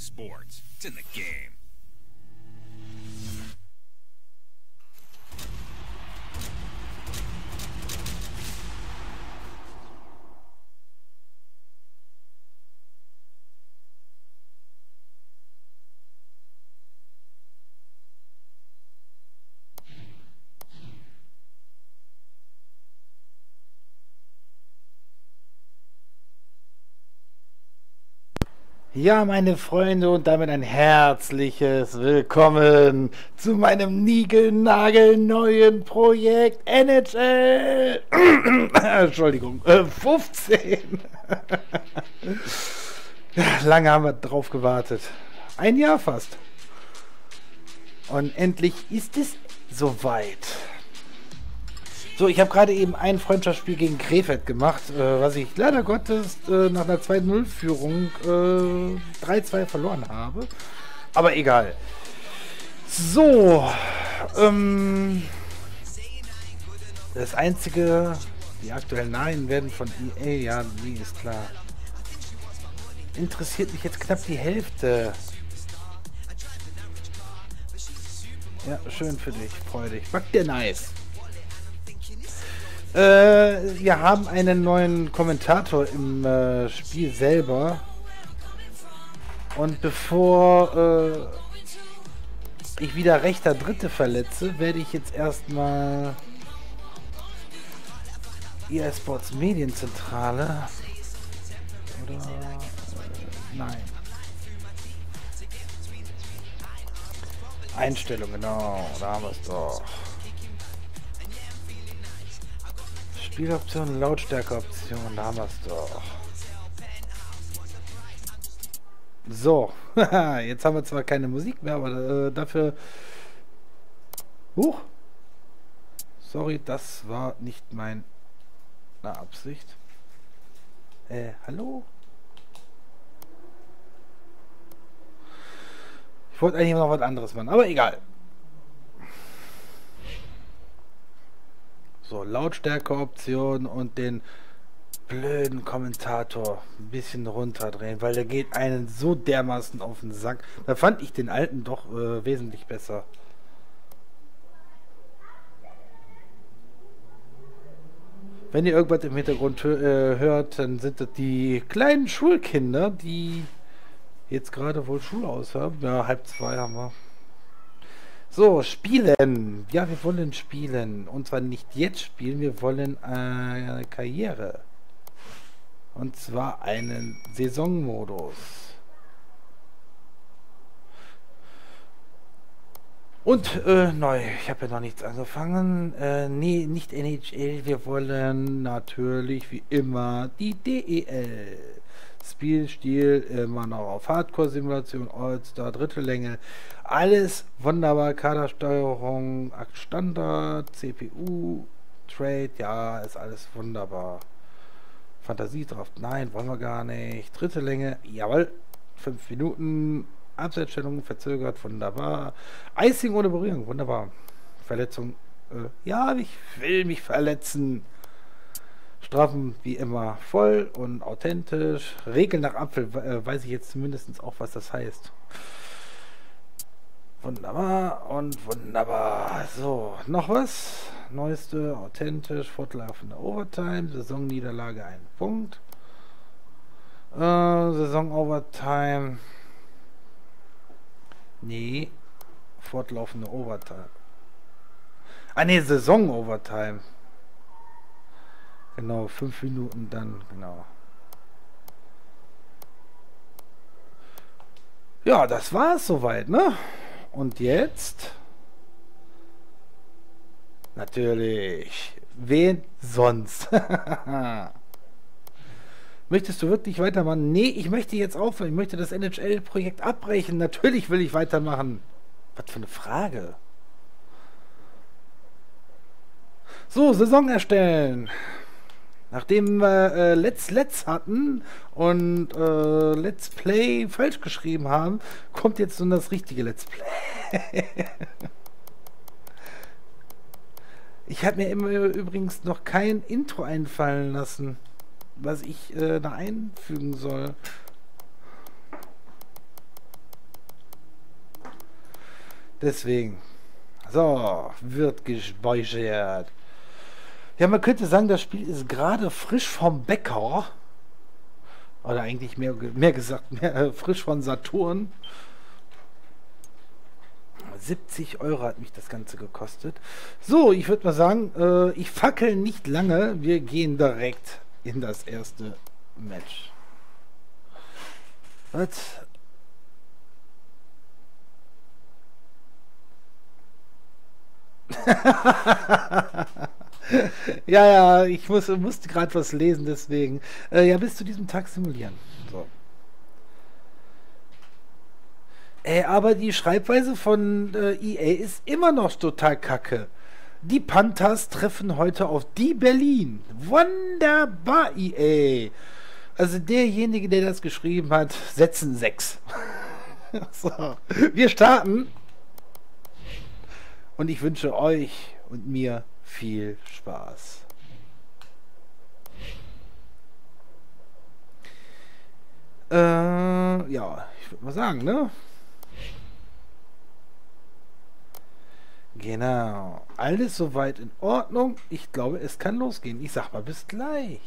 sports. It's in the game. Ja, meine Freunde, und damit ein herzliches Willkommen zu meinem niegelnagelneuen Projekt NHL. Entschuldigung, 15. Ja, lange haben wir drauf gewartet. Ein Jahr fast. Und endlich ist es soweit. So, ich habe gerade eben ein Freundschaftsspiel gegen Krefeld gemacht, was ich leider Gottes nach einer 2-0-Führung 3-2 verloren habe. Aber egal. So, das einzige, die aktuellen Namen werden von EA, ja, wie ist klar. Interessiert mich jetzt knapp die Hälfte. Ja, schön für dich, freudig. Back dir nice. Wir haben einen neuen Kommentator im Spiel selber. Und bevor ich wieder rechter Dritte verletze, werde ich jetzt erstmal EA Sports Medienzentrale oder nein. Einstellung, genau, da haben wir es doch. Spieloption, Lautstärkeoption, da haben wir es doch. So, jetzt haben wir zwar keine Musik mehr, aber dafür... Huch! Sorry, das war nicht meine Absicht. Hallo? Ich wollte eigentlich noch was anderes machen, aber egal. So, Lautstärkeoption und den blöden Kommentator ein bisschen runterdrehen, weil der geht einen so dermaßen auf den Sack. Da fand ich den alten doch wesentlich besser. Wenn ihr irgendwas im Hintergrund hört, dann sind das die kleinen Schulkinder, die jetzt gerade wohl Schule aus haben. Ja, 1:30 haben wir. So, spielen. Ja, wir wollen spielen. Und zwar nicht jetzt spielen, wir wollen eine Karriere. Und zwar einen Saisonmodus. Und neu. Ich habe ja noch nichts angefangen. Nee, nicht NHL. Wir wollen natürlich wie immer die DEL. Spielstil immer noch auf Hardcore-Simulation, All-Star, dritte Länge. Alles wunderbar. Kadersteuerung, Standard, CPU, Trade, ja, ist alles wunderbar. Fantasiedraft, nein, wollen wir gar nicht. Dritte Länge, jawohl. 5 Minuten. Abseitsstellung verzögert, wunderbar. Icing ohne Berührung, wunderbar. Verletzung, ja, ich will mich verletzen. Strafen wie immer voll und authentisch. Regeln nach Apfel, weiß ich jetzt zumindest auch, was das heißt. Wunderbar und wunderbar. So, noch was? Neueste, authentisch, fortlaufende Overtime, Saisonniederlage 1 Punkt. Saison Overtime. Nee, fortlaufende Overtime. Ah ne, Saison Overtime. Genau, 5 Minuten dann, genau. Ja, das war es soweit, ne? Und jetzt? Natürlich. Wen sonst? Möchtest du wirklich weitermachen? Nee, ich möchte jetzt aufhören. Ich möchte das NHL-Projekt abbrechen. Natürlich will ich weitermachen. Was für eine Frage. So, Saison erstellen. Nachdem wir Let's hatten und Let's Play falsch geschrieben haben, kommt jetzt nun das richtige Let's Play. Ich habe mir immer übrigens noch kein Intro einfallen lassen, was ich da einfügen soll. Deswegen. So, wird gespeichert. Ja, man könnte sagen, das Spiel ist gerade frisch vom Bäcker. Oder eigentlich mehr gesagt, frisch von Saturn. 70 Euro hat mich das Ganze gekostet. So, ich würde mal sagen, ich fackel nicht lange. Wir gehen direkt in das erste Match. Was? Ja, ich musste gerade was lesen, deswegen. Ja, bis zu diesem Tag simulieren. So. Aber die Schreibweise von EA ist immer noch total kacke. Die Panthers treffen heute auf die Berlin. Wunderbar, EA. Also derjenige, der das geschrieben hat, setzen 6. So, wir starten. Und ich wünsche euch und mir viel Spaß. Ja, ich würde mal sagen, ne? Genau. Alles soweit in Ordnung. Ich glaube, es kann losgehen. Ich sag mal bis gleich.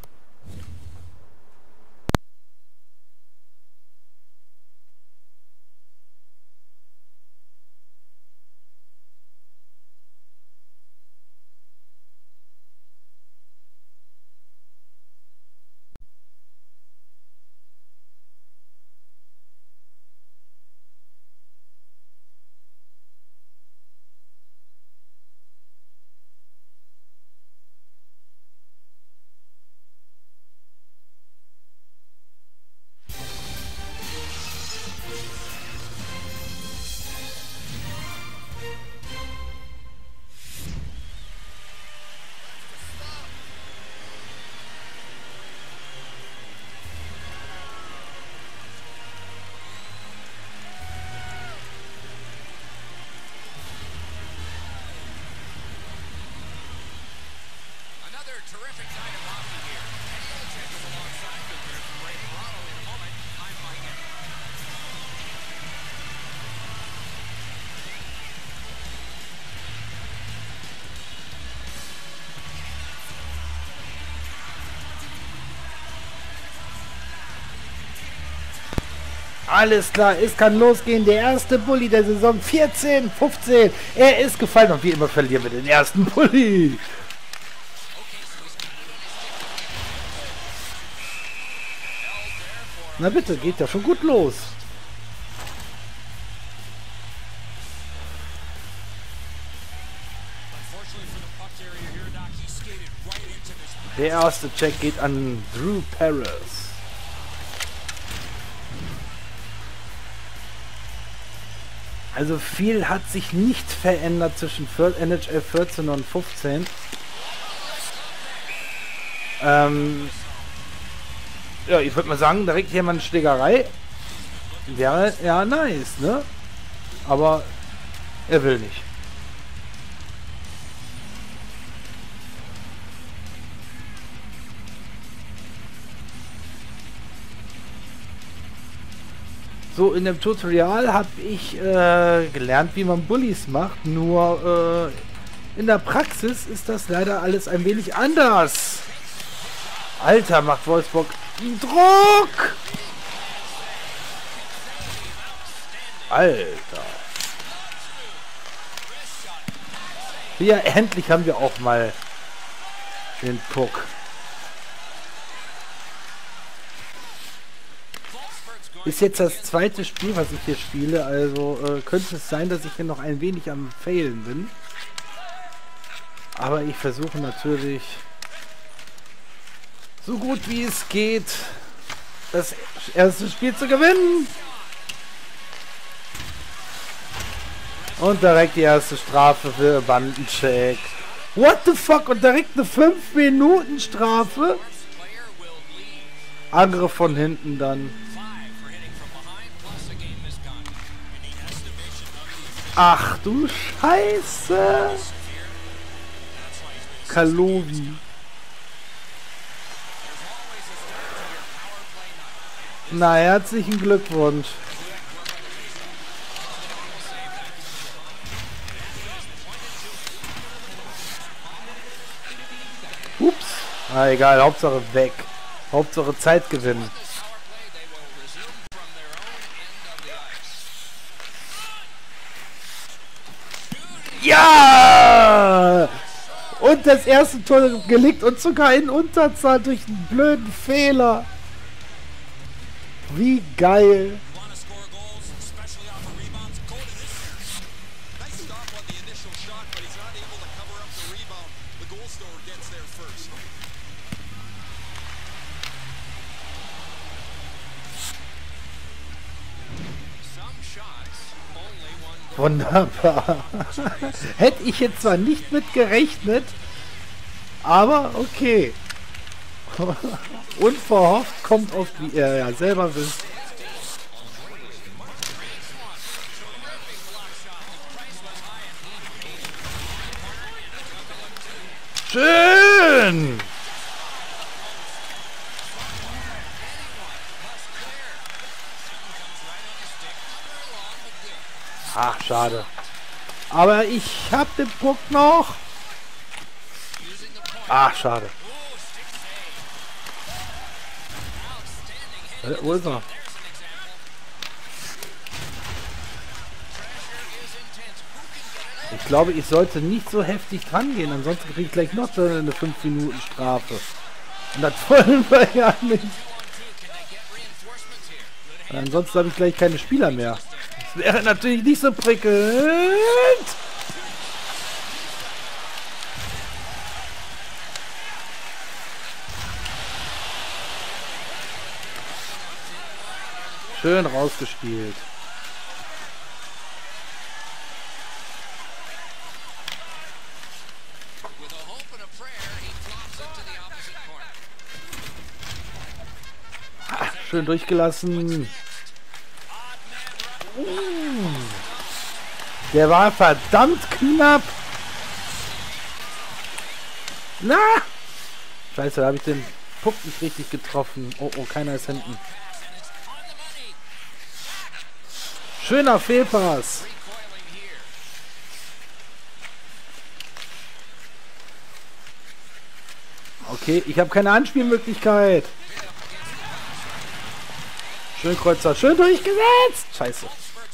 Alles klar, es kann losgehen. Der erste Bulli der Saison 14-15. Er ist gefallen und wie immer verlieren wir den ersten Bulli. Na bitte, geht ja schon gut los. Der erste Check geht an Drew Paris. Also viel hat sich nicht verändert zwischen NHL 14 und 15. Ja, ich würde mal sagen, direkt hier mal eine Schlägerei. Wäre ja nice, ne? Aber er will nicht. So, in dem Tutorial habe ich gelernt, wie man Bullies macht, nur in der Praxis ist das leider alles ein wenig anders. Alter, macht Wolfsburg Druck! Alter. Ja, endlich haben wir auch mal den Puck. Ist jetzt das zweite Spiel, was ich hier spiele, also könnte es sein, dass ich hier noch ein wenig am Failen bin. Aber ich versuche natürlich, so gut wie es geht, das erste Spiel zu gewinnen. Und direkt die erste Strafe für Bandencheck. What the fuck? Und direkt eine 5-Minuten-Strafe? Angriff von hinten dann. Ach du Scheiße! Kalovi. Na, herzlichen Glückwunsch. Ups. Ah, egal, Hauptsache weg. Hauptsache Zeit gewinnen. Ja! Und das erste Tor gelegt und sogar in Unterzahl durch einen blöden Fehler. Wie geil. Wunderbar. Hätte ich jetzt zwar nicht mit gerechnet, aber okay. Unverhofft kommt oft, wie ihr ja selber wisst. Schön! Ach, schade. Aber ich hab den Puck noch. Ach, schade. Wo ist er? Ich glaube, ich sollte nicht so heftig dran gehen, ansonsten kriege ich gleich noch eine 5 Minuten Strafe. Und das wollen wir ja nicht. Ansonsten habe ich gleich keine Spieler mehr. Das wäre natürlich nicht so prickelnd. Schön rausgespielt. Ah, schön durchgelassen. Der war verdammt knapp. Na! Scheiße, da habe ich den Puck nicht richtig getroffen. Oh, oh, keiner ist hinten. Schöner Fehlpass. Okay, ich habe keine Anspielmöglichkeit. Schön Kreuzer, schön durchgesetzt. Scheiße.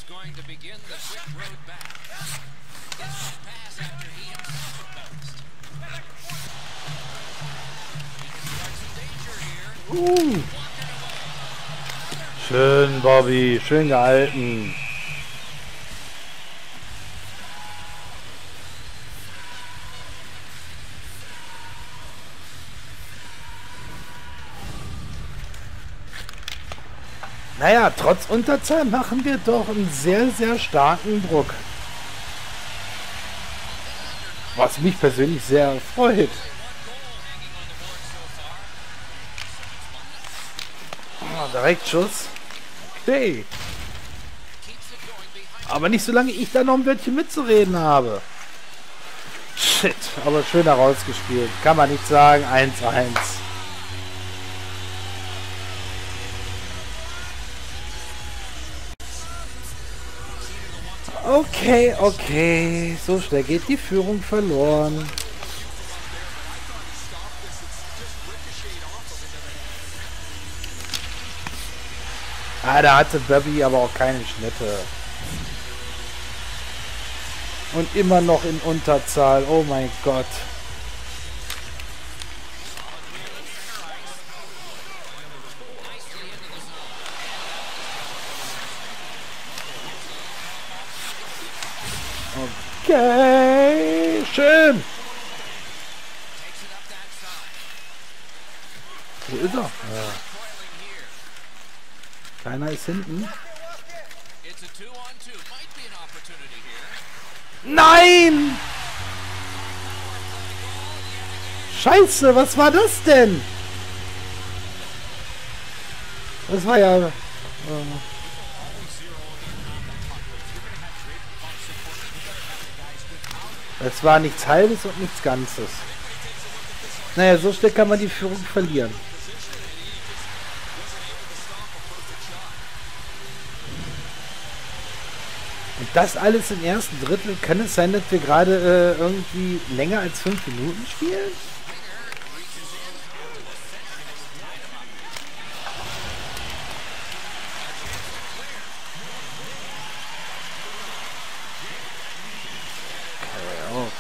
Schön, Bobby. Schön gehalten. Naja, trotz Unterzahl machen wir doch einen sehr, sehr starken Druck. Was mich persönlich sehr freut. Oh, direkt Schuss. Okay. Aber nicht solange ich da noch ein Wörtchen mitzureden habe. Shit, aber schön herausgespielt. Kann man nicht sagen. 1-1. Okay, okay. So schnell geht die Führung verloren. Ah, da hatte Bobby aber auch keine Schnitte. Und immer noch in Unterzahl. Oh mein Gott. Okay, schön. Wo ist er? Ja. Keiner ist hinten. Nein! Scheiße, was war das denn? Das war ja... Es war nichts Halbes und nichts Ganzes. Naja, so schnell kann man die Führung verlieren. Und das alles im ersten Drittel. Kann es sein, dass wir gerade irgendwie länger als 5 Minuten spielen?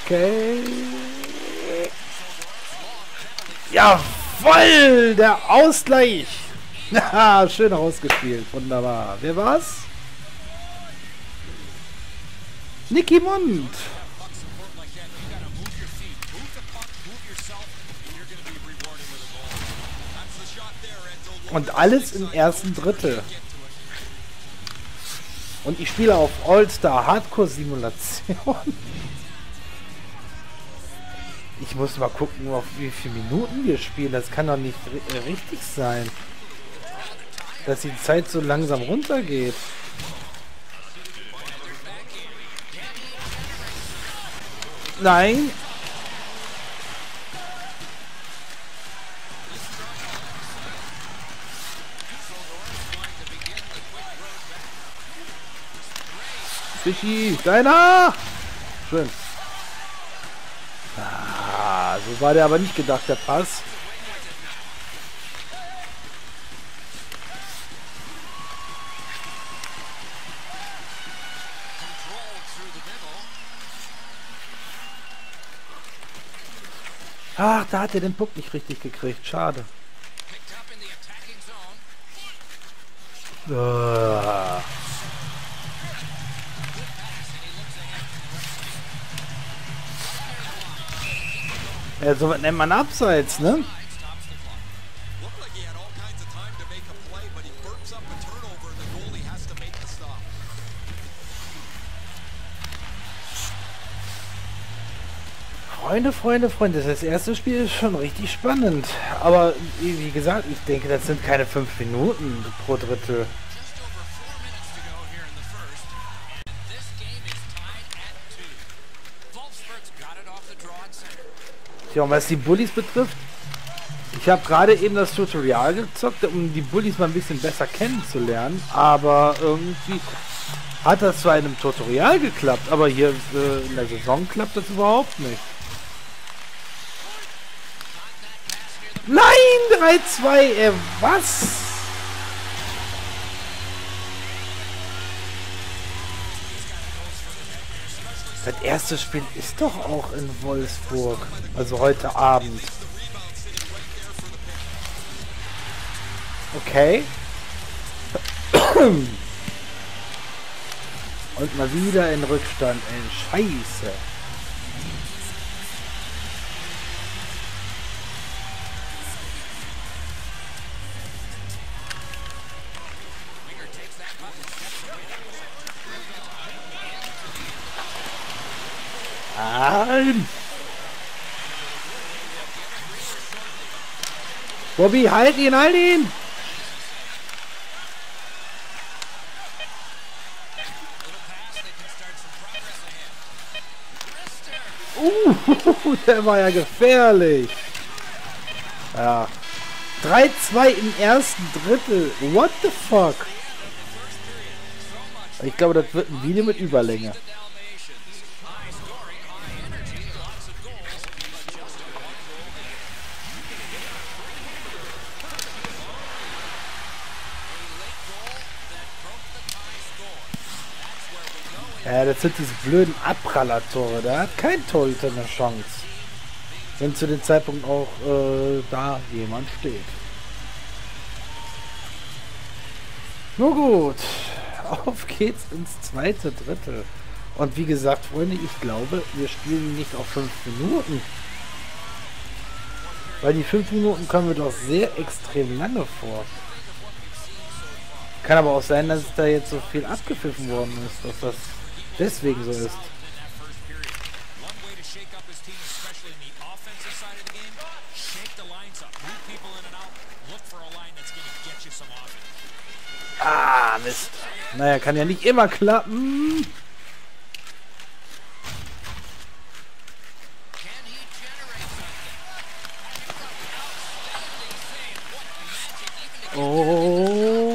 Okay. Jawoll! Der Ausgleich! Haha, schön ausgespielt. Wunderbar. Wer war's? Nicky Mund. Und alles im ersten Drittel. Und ich spiele auf All-Star Hardcore Simulation. Ich muss mal gucken, auf wie viele Minuten wir spielen. Das kann doch nicht richtig sein, dass die Zeit so langsam runtergeht. Nein. Fischi, deiner! Schön. Ah, so war der aber nicht gedacht, der Pass. Ach, da hat er den Puck nicht richtig gekriegt. Schade. Ah. Ja, so was nennt man Abseits, ne? Freunde, das erste Spiel ist schon richtig spannend. Aber wie gesagt, ich denke, das sind keine 5 Minuten pro Drittel. Ja, und was die Bullies betrifft, ich habe gerade eben das Tutorial gezockt, um die Bullies mal ein bisschen besser kennenzulernen, aber irgendwie hat das zwar in einem Tutorial geklappt, aber hier in der Saison klappt das überhaupt nicht. Nein, 3-2, was? Das erste Spiel ist doch auch in Wolfsburg. Also heute Abend. Okay. Und mal wieder in Rückstand. Ey, Scheiße. Nein! Bobby, halt ihn, halt ihn! Der war ja gefährlich. Ja. 3-2 im ersten Drittel. What the fuck? Ich glaube, das wird ein Video mit Überlänge. Ja, das sind diese blöden Abprallertore. Da hat kein Torhüter eine Chance. Wenn zu dem Zeitpunkt auch da jemand steht. Nur gut. Auf geht's ins zweite Drittel. Und wie gesagt, Freunde, ich glaube, wir spielen nicht auf 5 Minuten. Weil die 5 Minuten kommen mir doch sehr extrem lange vor. Kann aber auch sein, dass da jetzt so viel abgepfiffen worden ist, dass das deswegen so ist. Ah, Mist. Naja, kann ja nicht immer klappen. Oh.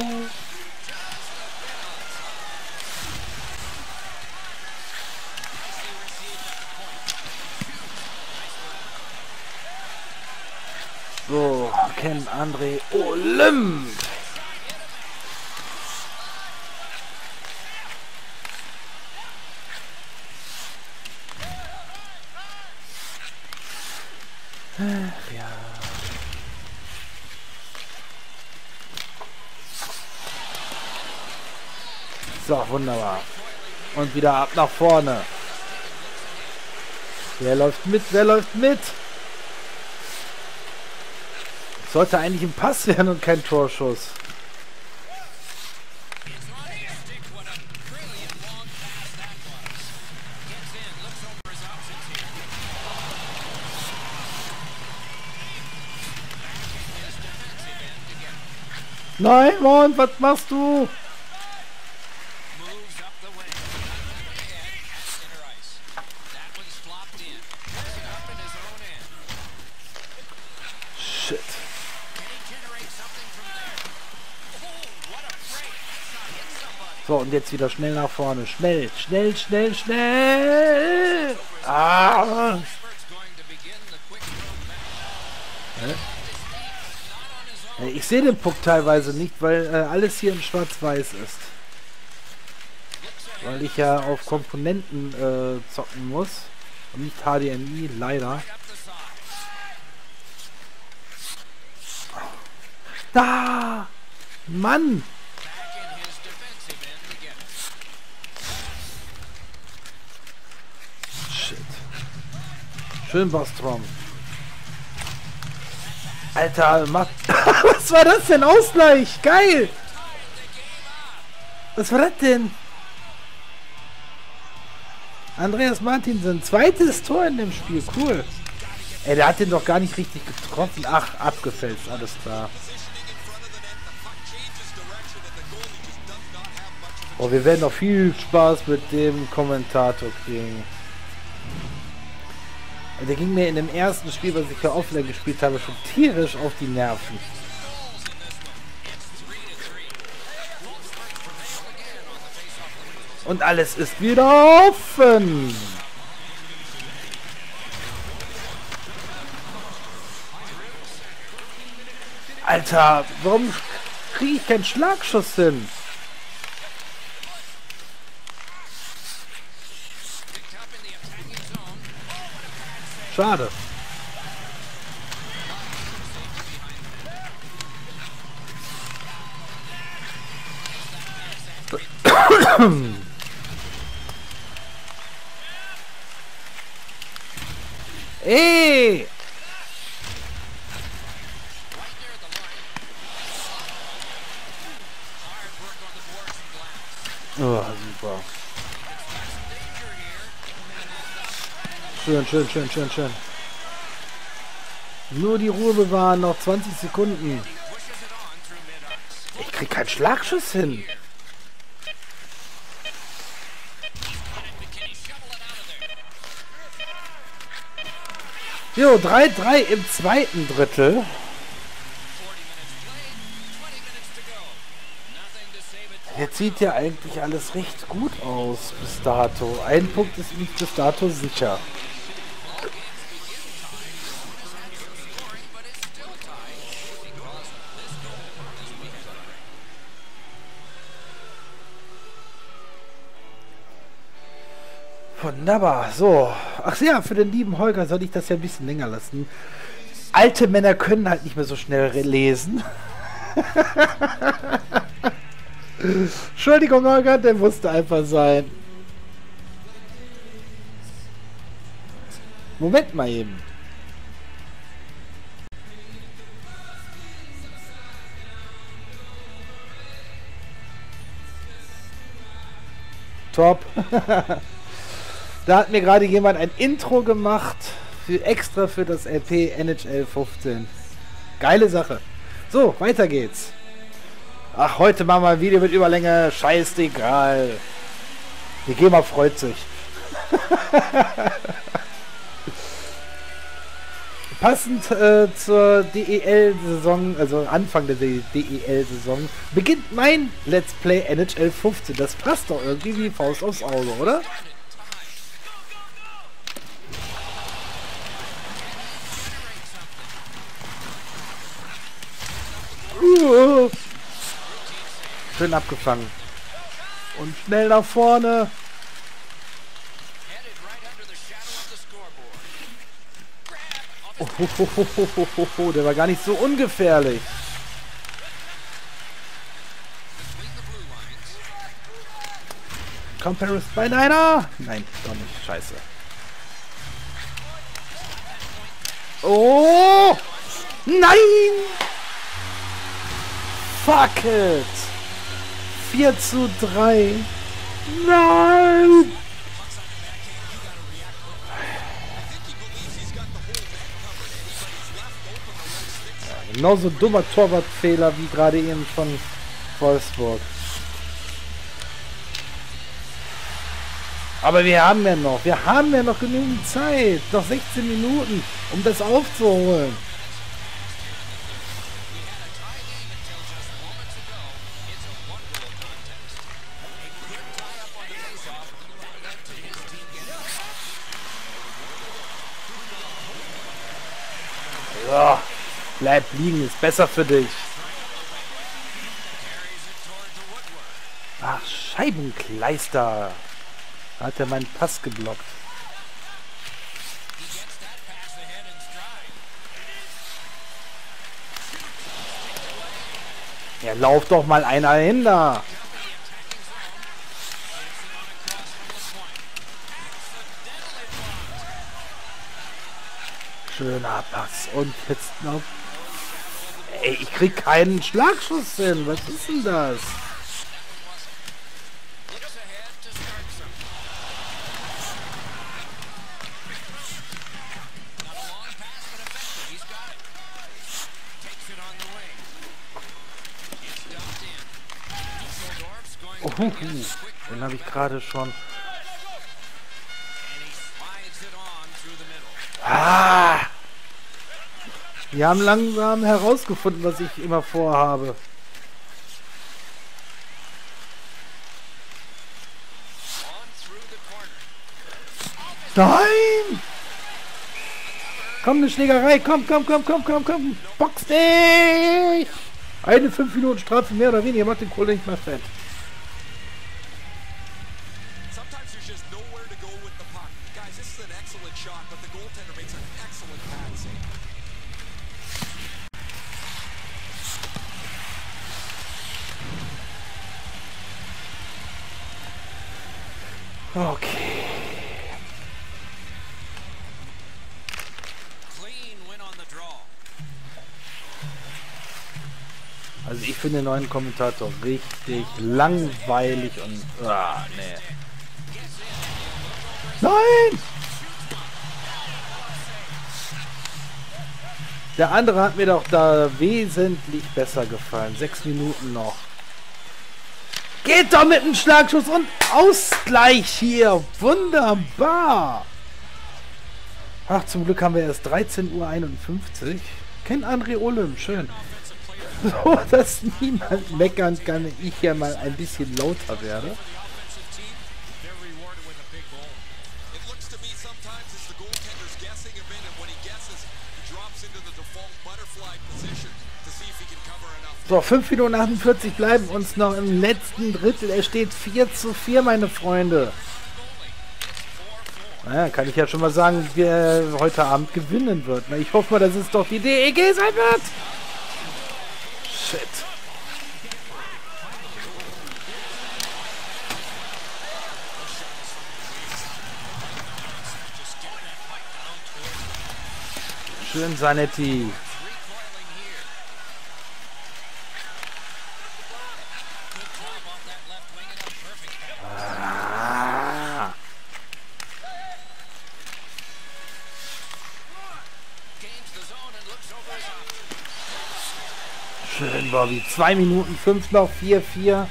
So, Ken André Olymp. ja. So, wunderbar. Und wieder ab nach vorne. Wer läuft mit? Wer läuft mit? Sollte eigentlich ein Pass werden und kein Torschuss. Nein, Mann, was machst du? Shit. So, und jetzt wieder schnell nach vorne. Schnell, schnell, schnell, schnell. Ah. Ich sehe den Puck teilweise nicht, weil alles hier in Schwarz-Weiß ist. Weil ich ja auf Komponenten zocken muss. Und nicht HDMI, leider. Da! Mann! Shit. Schön Bostrom. Alter, was war das denn? Ausgleich! Geil! Was war das denn? Andreas Martinsen, zweites Tor in dem Spiel. Cool. Ey, der hat den doch gar nicht richtig getroffen. Ach, abgefälscht, alles klar. Oh, wir werden noch viel Spaß mit dem Kommentator kriegen. Der ging mir in dem ersten Spiel, was ich ja offline gespielt habe, schon tierisch auf die Nerven. Und alles ist wieder offen. Alter, warum kriege ich keinen Schlagschuss hin? Schade. Ey! Oh, super. Schön, schön, schön, schön, schön. Nur die Ruhe bewahren, noch 20 Sekunden. Ich krieg keinen Schlagschuss hin. Jo, 3-3 im zweiten Drittel. Jetzt sieht ja eigentlich alles recht gut aus bis dato. Ein Punkt ist nicht bis dato sicher. Wunderbar, so. Ach ja, für den lieben Holger soll ich das ja ein bisschen länger lassen. Alte Männer können halt nicht mehr so schnell lesen. Entschuldigung, Holger, der musste einfach sein. Moment mal eben. Top. Da hat mir gerade jemand ein Intro gemacht, extra für das LP NHL 15. Geile Sache. So, weiter geht's. Ach, heute machen wir ein Video mit Überlänge. Scheißegal. Die GEMA freut sich. Passend zur DEL-Saison, also Anfang der DEL-Saison, beginnt mein Let's Play NHL 15. Das passt doch irgendwie wie Faust aufs Auge, oder? Schön abgefangen. Und schnell nach vorne. Oh. Der war gar nicht so ungefährlich. Kommt Paris bei einer? Nein, doch nicht. Scheiße. Oh! Nein! Fuck it! 4:3. Nein! Ja, genauso dummer Torwartfehler wie gerade eben von Wolfsburg. Aber wir haben ja noch genügend Zeit. Noch 16 Minuten, um das aufzuholen. So, bleib liegen, ist besser für dich. Ach, Scheibenkleister. Da hat er meinen Pass geblockt. Ja, lauf doch mal einer hin da. Schöner Pass. Und jetzt noch... Ey, ich krieg keinen Schlagschuss hin. Was ist denn das? Den habe ich gerade schon. Ah! Wir haben langsam herausgefunden, was ich immer vorhabe. Nein! Komm, eine Schlägerei. Komm. Box dich! Eine 5 Minuten Strafe mehr oder weniger macht den Kohle nicht mehr fett. Okay. Also ich finde den neuen Kommentator richtig langweilig und... nee. Nein! Der andere hat mir doch da wesentlich besser gefallen. 6 Minuten noch. Geht doch mit einem Schlagschuss und Ausgleich hier. Wunderbar. Ach, zum Glück haben wir erst 13:51 Uhr. Kennt André Olym, schön. So, dass niemand meckern kann, ich ja mal ein bisschen lauter werde. So, 5 Minuten 48 bleiben uns noch im letzten Drittel. Es steht 4:4, meine Freunde. Naja, kann ich ja schon mal sagen, wer heute Abend gewinnen wird. Ich hoffe mal, dass es doch die DEG sein wird. Shit. Schön, Zanetti. Schön, Bobby. 2 Minuten 5 noch, 4:4.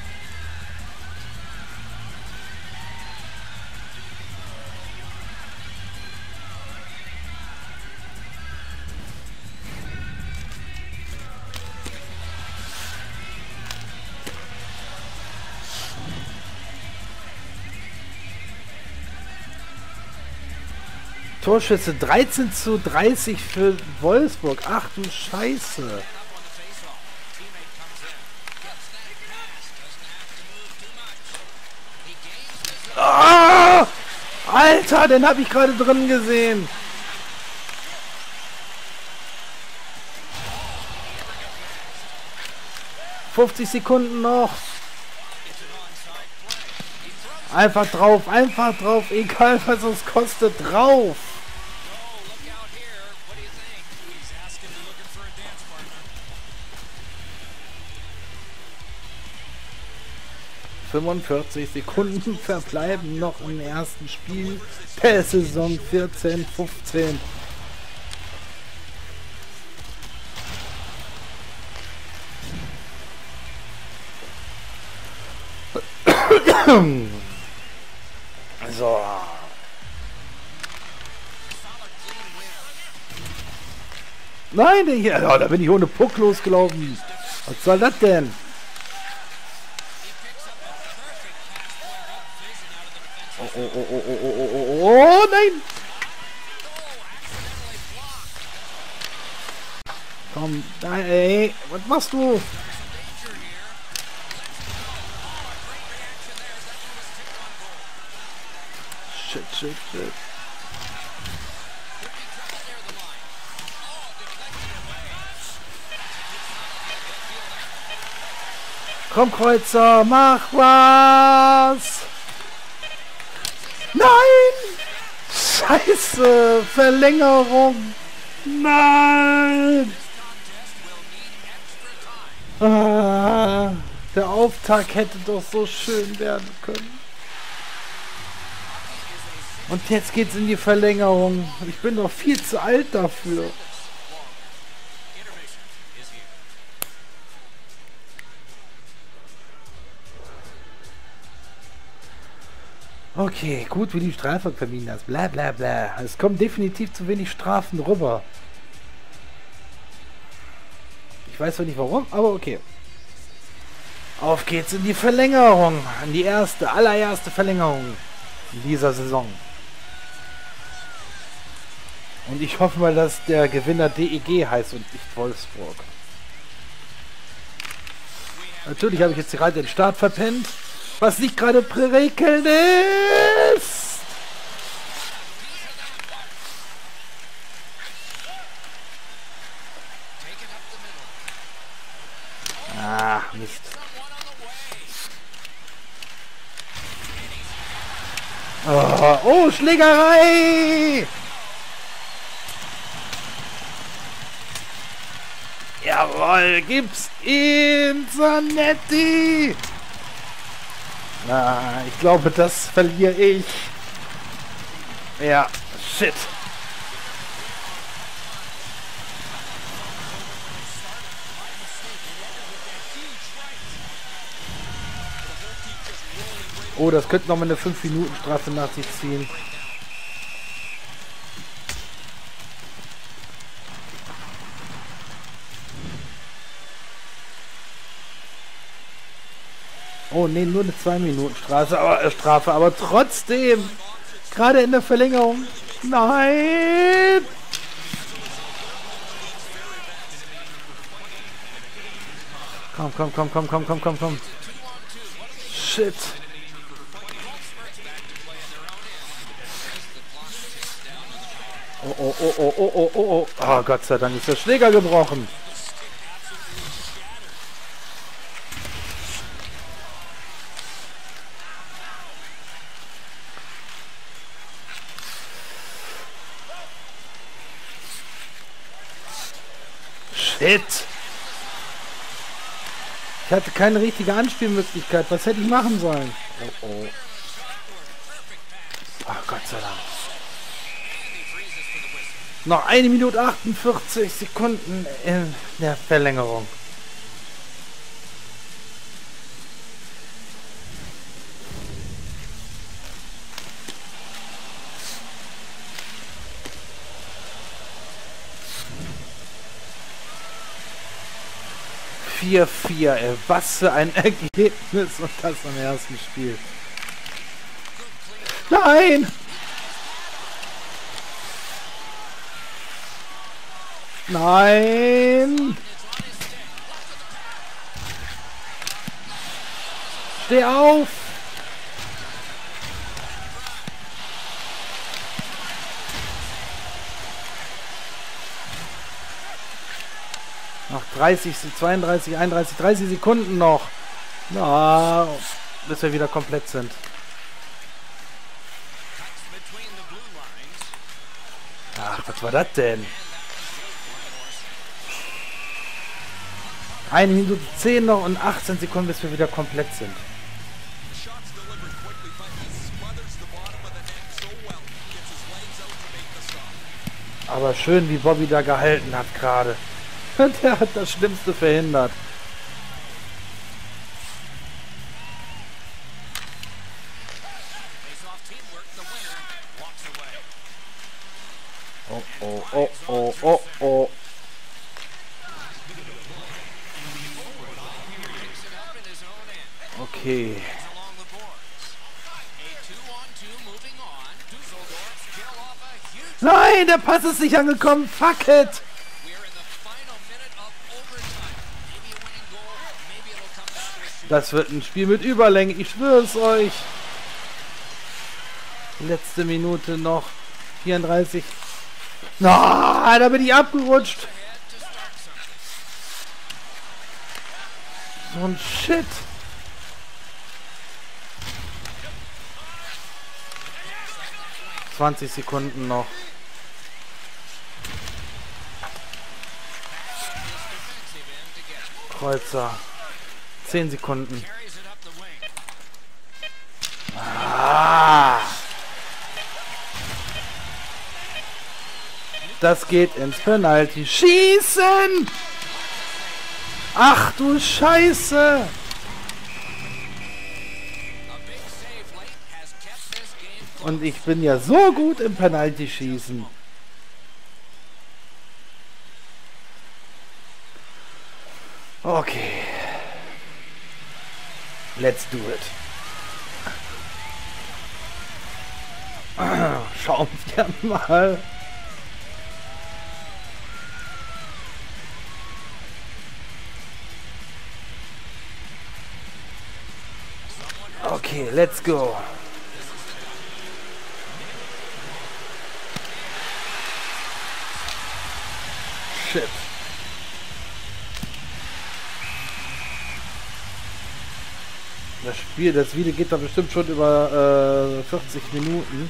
Torschüsse 13:30 für Wolfsburg. Ach du Scheiße. Oh! Alter, den habe ich gerade drin gesehen. 50 Sekunden noch. Einfach drauf, egal was es kostet, drauf. 45 Sekunden verbleiben noch im ersten Spiel der Saison 14/15. So. Nein, hier, oh, da bin ich ohne Puck losgelaufen. Was soll das denn? Oh, nein! Komm, da, ey, was machst du? Shit. Komm, Kreuzer, mach was! Nein! Scheiße! Verlängerung! Nein! Ah, der Auftakt hätte doch so schön werden können. Und jetzt geht's in die Verlängerung. Ich bin doch viel zu alt dafür. Okay, gut, wie die Strafe vermieden hast. Bla bla bla. Es kommen definitiv zu wenig Strafen rüber. Ich weiß zwar nicht warum, aber okay. Auf geht's in die Verlängerung. In die allererste Verlängerung in dieser Saison. Und ich hoffe mal, dass der Gewinner DEG heißt und nicht Wolfsburg. Natürlich habe ich jetzt gerade den Start verpennt. Was nicht gerade prickelnd ist. Ah, Mist. Oh, Schlägerei! Jawohl, gib's ihm, Zanetti! Na, ich glaube, das verliere ich. Ja, shit. Oh, das könnte noch mal eine 5-Minuten-Strafe nach sich ziehen. Oh nee, nur eine 2-Minuten-Strafe, aber trotzdem. Gerade in der Verlängerung. Nein! Komm. Shit. Oh. Oh, Gott sei Dank ist der Schläger gebrochen. Shit. Ich hatte keine richtige Anspielmöglichkeit. Was hätte ich machen sollen? Oh. Ach, Gott sei Dank. Noch 1 Minute 48 Sekunden in der Verlängerung. Ey, was für ein Ergebnis und das am ersten Spiel. Nein! Nein! Steh auf! Noch 30, 32, 31, 30 Sekunden noch. Na, bis wir wieder komplett sind. Ach, was war das denn? 1 Minute 10 noch und 18 Sekunden, bis wir wieder komplett sind. Aber schön, wie Bobby da gehalten hat gerade. Der hat das Schlimmste verhindert. Oh, oh, oh, oh, oh, oh. Okay. Nein, der Pass ist nicht angekommen. Fuck it. Das wird ein Spiel mit Überlänge. Ich schwöre es euch. Letzte Minute noch. 34. Na, da bin ich abgerutscht. So ein Shit. ...20 Sekunden noch. Kreuzer. 10 Sekunden. Ah. Das geht ins Penalty. Schießen! Ach du Scheiße! Und ich bin ja so gut im Penalty-Schießen. Okay. Let's do it. Schauen wir mal. Okay, let's go. Shit. Das Video geht da bestimmt schon über 40 Minuten.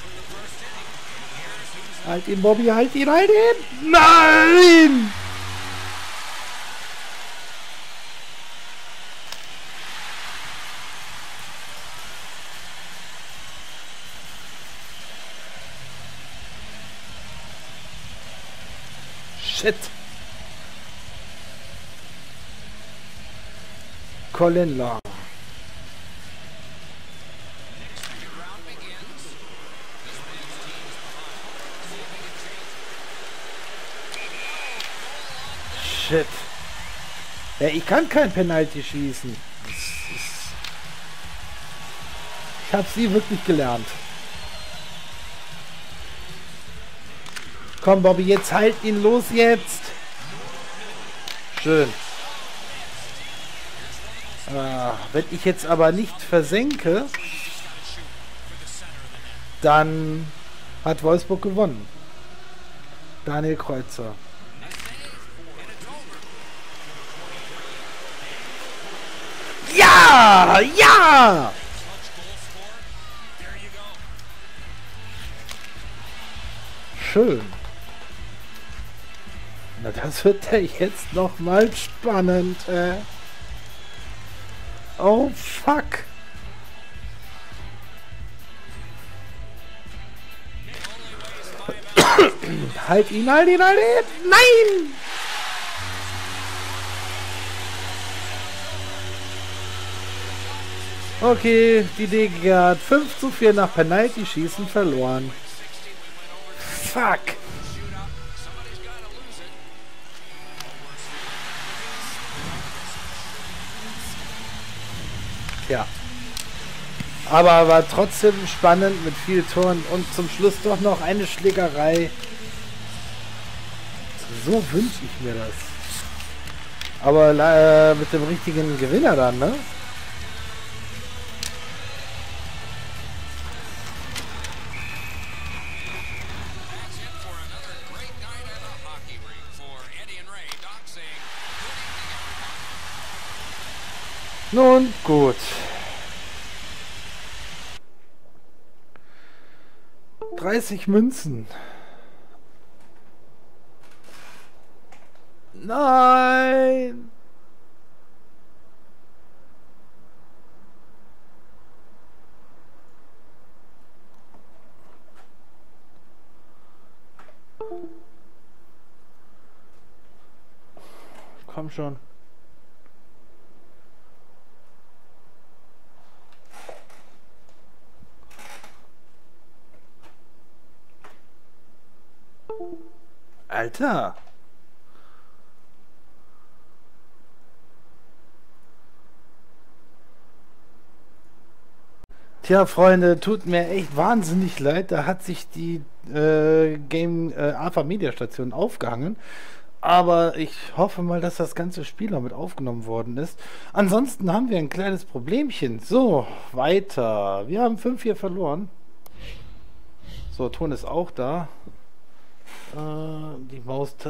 Halt ihn, Bobby, halt ihn, halt ihn! Nein! Shit! Colin Long. Shit. Ja, ich kann kein Penalty schießen. Ich habe sie wirklich gelernt. Komm, Bobby, jetzt halt ihn los jetzt. Schön. Wenn ich jetzt aber nicht versenke, dann hat Wolfsburg gewonnen. Daniel Kreuzer. Ja! Ja! Schön. Na, das wird ja jetzt noch mal spannend. Oh, fuck. Halt ihn, halt ihn, halt ihn! Nein! Okay, die DG hat 5:4 nach Penalty-Schießen verloren. Fuck! Ja. Aber war trotzdem spannend mit viel Toren und zum Schluss doch noch eine Schlägerei. So wünsche ich mir das. Aber mit dem richtigen Gewinner dann, ne? Nun gut. 30 Münzen. Nein! Komm schon. Alter! Tja, Freunde, tut mir echt wahnsinnig leid. Da hat sich die Game Alpha Media Station aufgehangen. Aber ich hoffe mal, dass das ganze Spiel noch mit aufgenommen worden ist. Ansonsten haben wir ein kleines Problemchen. So, weiter. Wir haben 5-4 verloren. So, Ton ist auch da. Die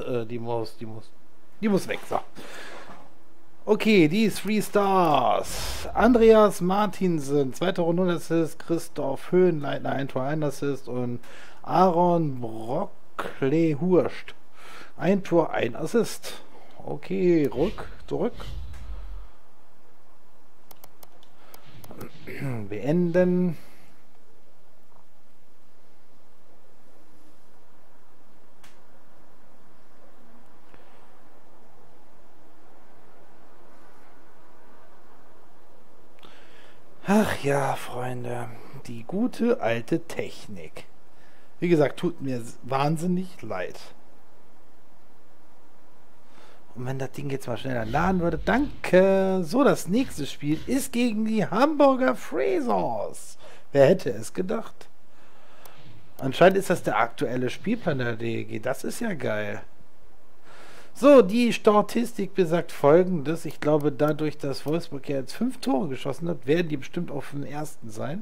muss weg. So. Okay, die 3 Stars. Andreas Martinsen, 2. Runde Assist. Christoph Höhenleitner, 1 Tor, 1 Assist. Und Aaron Brockle-Hurst, 1 Tor, 1 Assist. Okay, zurück. Beenden. Ach ja, Freunde, die gute alte Technik. Wie gesagt, tut mir wahnsinnig leid. Und wenn das Ding jetzt mal schneller laden würde, danke. So, das nächste Spiel ist gegen die Hamburger Frasers. Wer hätte es gedacht? Anscheinend ist das der aktuelle Spielplan der DEG. Das ist ja geil. So, die Statistik besagt Folgendes. Ich glaube, dadurch, dass Wolfsburg ja jetzt 5 Tore geschossen hat, werden die bestimmt auf dem ersten sein.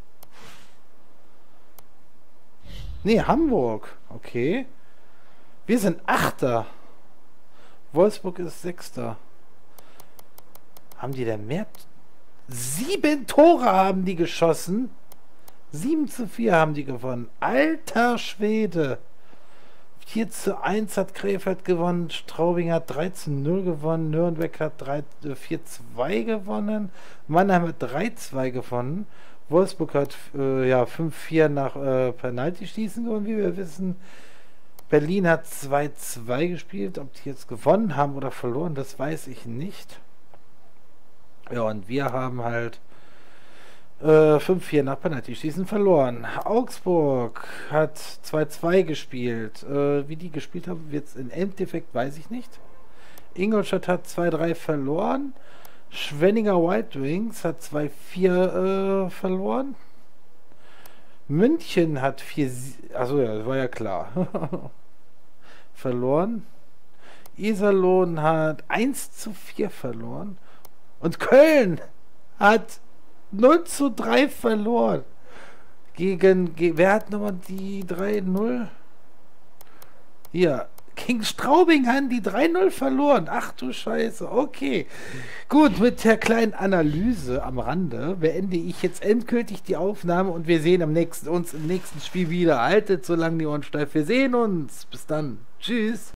Nee, Hamburg. Okay. Wir sind Achter. Wolfsburg ist Sechster. Haben die denn mehr? 7 Tore haben die geschossen. 7:4 haben die gewonnen. Alter Schwede. 4:1 hat Krefeld gewonnen, Straubing hat 3:0 gewonnen, Nürnberg hat 4:2 gewonnen, Mannheim hat 3:2 gewonnen, Wolfsburg hat 5:4 nach Penalty-Schießen gewonnen, wie wir wissen. Berlin hat 2:2 gespielt, ob die jetzt gewonnen haben oder verloren, das weiß ich nicht. Ja, und wir haben halt 5:4 nach Penalty-Schießen verloren. Augsburg hat 2:2 gespielt. Wie die gespielt haben, jetzt im Endeffekt weiß ich nicht. Ingolstadt hat 2:3 verloren. Schwenninger White Wings hat 2:4 verloren. München hat 4... Achso, ja, das war ja klar. verloren. Iserlohn hat 1:4 verloren. Und Köln hat 0:3 verloren. Wer hat nochmal die 3:0? Hier, gegen Straubing haben die 3:0 verloren. Ach du Scheiße, okay. Gut, mit der kleinen Analyse am Rande beende ich jetzt endgültig die Aufnahme und wir sehen uns im nächsten Spiel wieder. Haltet so lange die Ohren steif. Wir sehen uns. Bis dann. Tschüss.